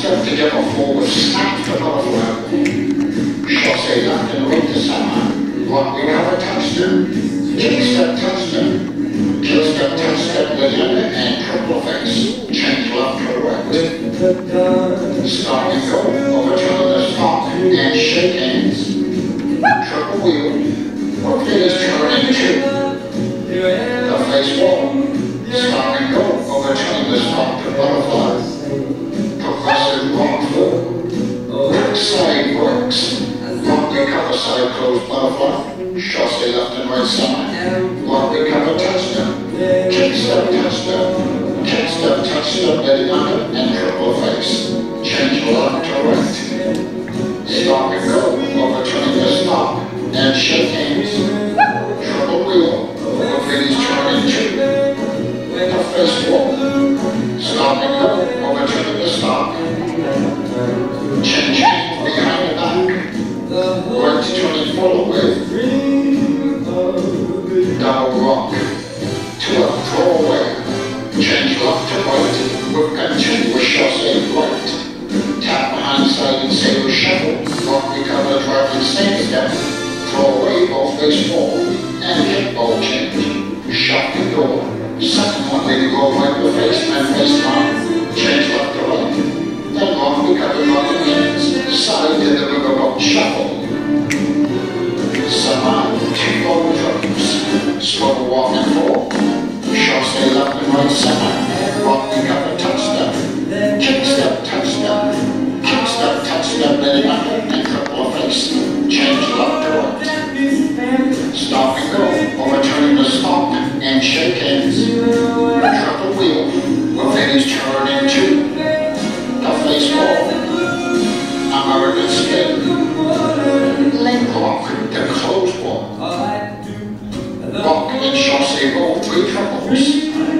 step together forward, snap to butterfly. Chassé left and right to side. Rock recover touchdown. Kick step touchdown. Kill step touch step banana and triple face. Change left to right. Stop and go. Overturn the stop and shake hands. Triple wheel. Work is turn into the face wall. Stop and go. Overturn the stop to butterfly. Progressive rock floor. Work side works. Rock recover side close butterfly. Chassé left and right side. Rock recover touchdown. Kick step touchdown. Kick step touchdown belly under and triple face. Change left to right. Stop and go. Overturn the stop and shake hands. Triple wheel. Finish turn into the face wall. Stop and go. Overturn the stop. Change hands behind the back. Right turning full away. Double rock. To a throw away. Change left to right. With continuous chassé right. Tap behind side and sailor shuffle. Rock recover driving stand step. Throw away both face fall. And hip ball change. Shut the door. Second one, then you go right to face and face down. Change left to right. Then rock recover driving hands. Side to the riverboat shuffle. Side, two ball drums. Swivel walk and fall. Chassé left and right side. Rock recover touchdown. Kick step touchdown. Kick step touchdown belly under and triple face. Change left to right. Stop and go. Overturning the stop and shake hands. Triple wheel. With finish turn into the face wall. American spin. Leg rock. The close wall. Rock and chassé roll 3 triples.